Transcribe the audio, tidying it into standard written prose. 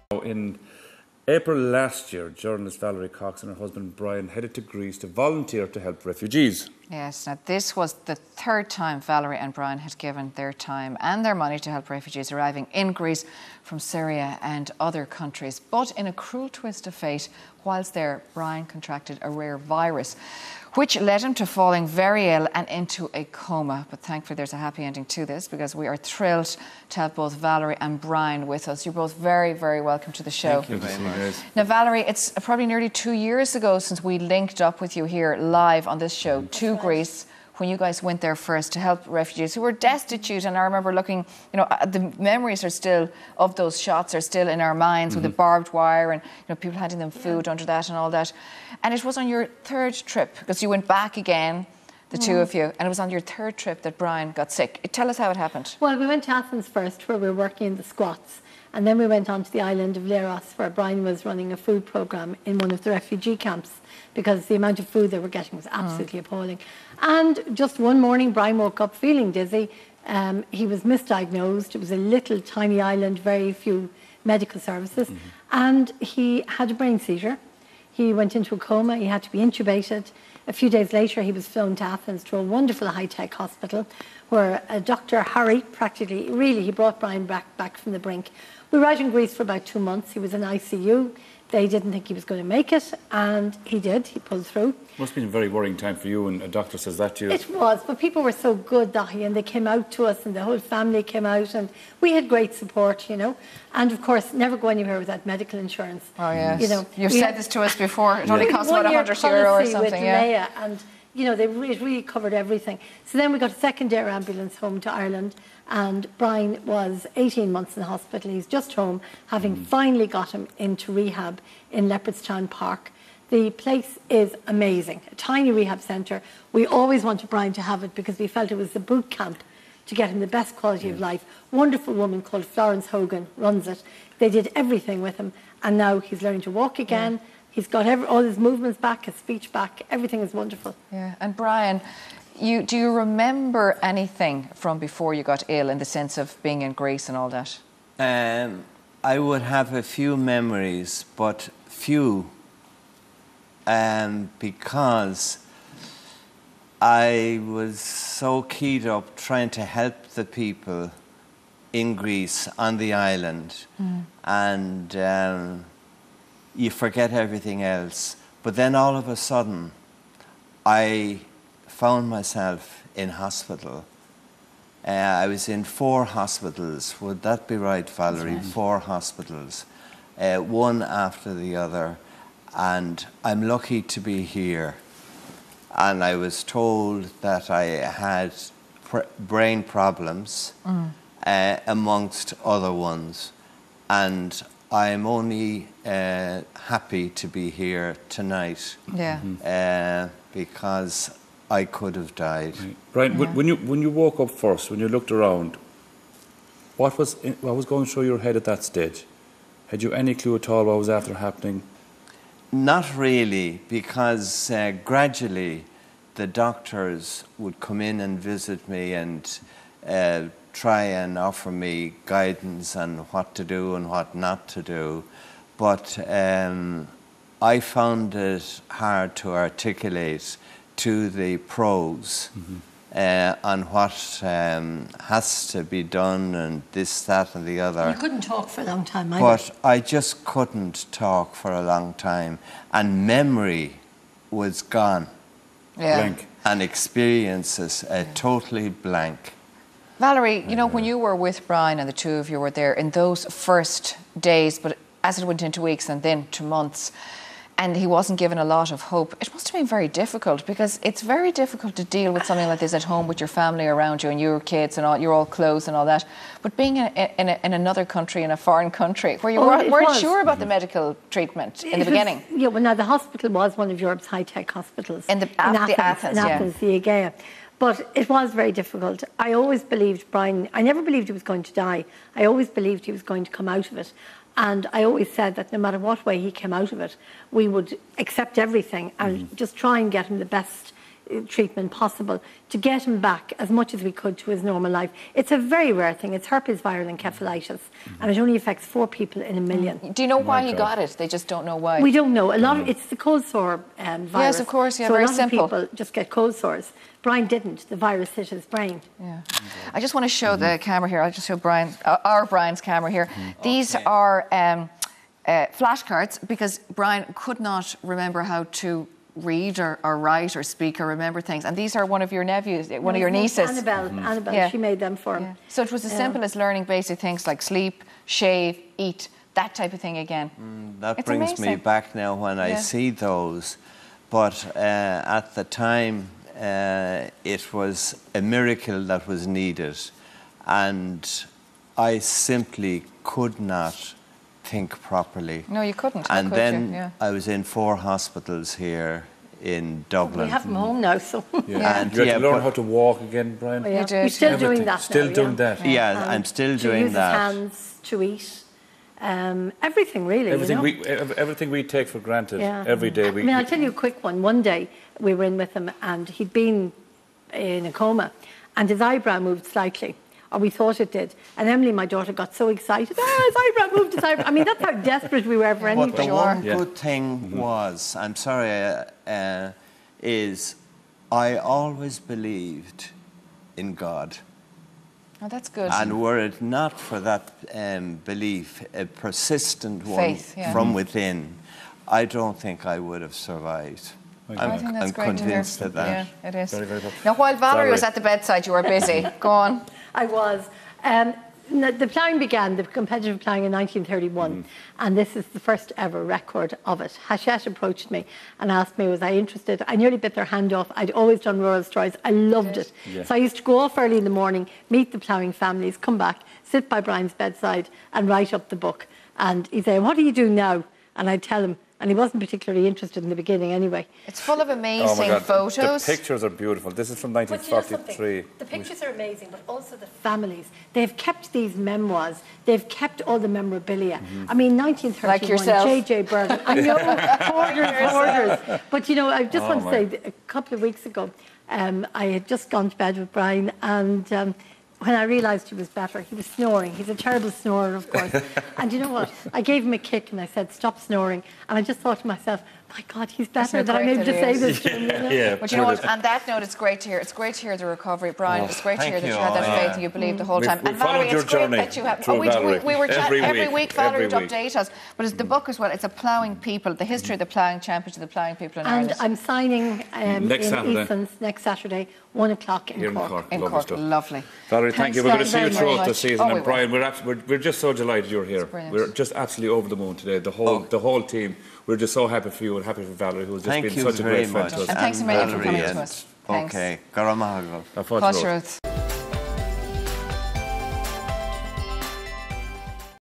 In April last year, journalist Valerie Cox and her husband Brian headed to Greece to volunteer to help refugees. Yes, now this was the third time Valerie and Brian had given their time and their money to help refugees arriving in Greece from Syria and other countries. But in a cruel twist of fate, whilst there, Brian contracted a rare virus, which led him to falling very ill and into a coma. But thankfully there's a happy ending to this, because we are thrilled to have both Valerie and Brian with us. You're both very, very welcome to the show. Thank you very much. Now, Valerie, it's probably nearly 2 years ago since we linked up with you here live on this show to Greece, when you guys went there first to help refugees who were destitute. And I remember looking, the memories are still of those shots are still in our minds, with the barbed wire and people handing them food under that and all that. And it was on your third trip, because you went back again, the two of you, and it was on your third trip that Brian got sick. Tell us how it happened. Well, we went to Athens first, where we were working in the squats. And then we went on to the island of Leros, where Brian was running a food programme in one of the refugee camps, because the amount of food they were getting was absolutely appalling. And just one morning, Brian woke up feeling dizzy. He was misdiagnosed. It was a little tiny island, very few medical services. And he had a brain seizure. He went into a coma. He had to be intubated. A few days later, he was flown to Athens to a wonderful high-tech hospital, where Dr. Harry he brought Brian back from the brink. We were out in Greece for about 2 months. He was in ICU. They didn't think he was going to make it, and he did. He pulled through. Must have been a very worrying time for you, and a doctor says that to you. It was, but people were so good, Dahi, and they came out to us, and the whole family came out, and we had great support, And of course, never go anywhere without medical insurance. Oh yes, you've said this to us before. It only costs about €100 or something. Yeah, and it really covered everything. So then we got a second air ambulance home to Ireland, and Brian was 18 months in the hospital. He's just home, having finally got him into rehab in Leopardstown Park. The place is amazing, a tiny rehab centre. We always wanted Brian to have it, because we felt it was the boot camp to get him the best quality of life. Wonderful woman called Florence Hogan runs it. They did everything with him, and now he's learning to walk again. He's got all his movements back, his speech back. Everything is wonderful. Yeah, and Brian, do you remember anything from before you got ill, in the sense of being in Greece and all that? I would have a few memories, but few, because I was so keyed up trying to help the people in Greece, on the island, and you forget everything else. But then all of a sudden, I found myself in hospital. I was in 4 hospitals. Would that be right, Valerie? Right. 4 hospitals, one after the other. And I'm lucky to be here. And I was told that I had brain problems, amongst other ones. And I'm only happy to be here tonight, because I could have died. Brian, when you woke up first, when you looked around, what was going through your head at that stage? Had you any clue at all what was after happening? Not really, because gradually the doctors would come in and visit me and try and offer me guidance on what to do and what not to do. But I found it hard to articulate to the pros on what has to be done, and this, that and the other. You couldn't talk for a long time either. But I just couldn't talk for a long time, and memory was gone. Blank. And experiences totally blank. Valerie, when you were with Brian and the two of you were there in those first days, but as it went into weeks and then to months, and he wasn't given a lot of hope, it must have been very difficult, because it's very difficult to deal with something like this at home with your family around you and your kids and all, you're all close and all that. But being in another country, in a foreign country, where you weren't sure about the medical treatment in the beginning. Now the hospital was one of Europe's high-tech hospitals. In Athens, the Aegeia. But it was very difficult. I always believed Brian, I never believed he was going to die. I always believed he was going to come out of it. And I always said that no matter what way he came out of it, we would accept everything and just try and get him the best treatment possible to get him back as much as we could to his normal life. It's a very rare thing. It's herpes viral encephalitis, and it only affects 4 people in a million. Do you know why he got it? They just don't know why. We don't know. A lot of it's the cold sore virus. Yes, of course. Yeah, so very a lot simple. of people just get cold sores. Brian didn't. The virus hit his brain. Yeah. I just want to show the camera here. I'll just show Brian, Brian's camera here. These are flashcards because Brian could not remember how to read or write or speak or remember things. And these are one of your nephews, one of your nieces. Annabelle, Yeah. she made them for him. Yeah. So it was as simple as learning basic things like sleep, shave, eat, that type of thing again. That It's brings me amazing. back now when I see those. But at the time, it was a miracle that was needed. And I simply could not think properly. No, you couldn't. And How could then you? Yeah. I was in 4 hospitals here in Dublin. We have him home now, so... Yeah. And You had to learn but- how to walk again, Brian? Yeah. You did. We're still Everything. doing that Still now, doing that. Yeah, I'm still to doing use that. his hands, to eat, everything really, Everything you know? everything we take for granted Yeah. every day. I mean, I'll tell you a quick one. One day we were in with him and he'd been in a coma and his eyebrow moved slightly, or we thought it did. And Emily, my daughter, got so excited. His eyebrow moved, his eyebrow. I mean, that's how desperate we were for anything. But the Sure. one Yeah. good thing was, I'm sorry, is I always believed in God. Oh, that's good. And were it not for that belief, a persistent one Faith, yeah. from within, I don't think I would have survived. I think that's I'm great convinced to hear. of that. Yeah, it is. Very, very good. Now, while Valerie was Valerie. at the bedside, you were busy. Go on. I was. The ploughing began, the competitive ploughing in 1931, and this is the first ever record of it. Hachette approached me and asked me, was I interested? I nearly bit their hand off. I'd always done rural stories. I loved it. Yeah. So I used to go off early in the morning, meet the ploughing families, come back, sit by Brian's bedside and write up the book. And he'd say, what are you doing now? And I'd tell him. And he wasn't particularly interested in the beginning anyway. It's full of Oh my amazing God, photos. the pictures are beautiful. This is from But you know 1943. something? The pictures are amazing, but also the families. They've kept these memoirs. They've kept all the memorabilia. I mean, 1931, Like yourself. J.J. Bergen. I know, hoarders. But, you know, I just want to say, a couple of weeks ago, I had just gone to bed with Brian, and when I realised he was better, he was snoring. He's a terrible snorer, of course. And you know what? I gave him a kick and I said, stop snoring. And I just thought to myself, my God, he's better Isn't it that I'm great able to that say he this to him. You know? Yeah, But you know what? brilliant. On that note, it's great to hear. It's great to hear the recovery, Brian. It's great to thank hear that you you. had that Yeah. faith and you believed the whole time. We've And Valerie, followed your it's great journey that you have. through Valerie. We were chatting Every every week, week. Valerie would every week. update us. But it's the book as well. It's a ploughing people, the history of the ploughing championship, the ploughing people in And Ireland. I'm signing Next in Saturday. Easton's next Saturday, 1 o'clock Here in Cork. in Lovely Cork, stuff. lovely. Valerie, thank Thanks you. We're going to very see you much. throughout the season. Oh, we And Brian, we're just so delighted you're here. brilliant. We're just absolutely over the moon today. The whole team. We're just so happy for you and happy for Valerie, who's just Thank been you such a very great friend much. to us. And thanks a million for Valerie coming to and- us. Thanks. Okay, Garamahago. I thought Posh you wrote. Ruth.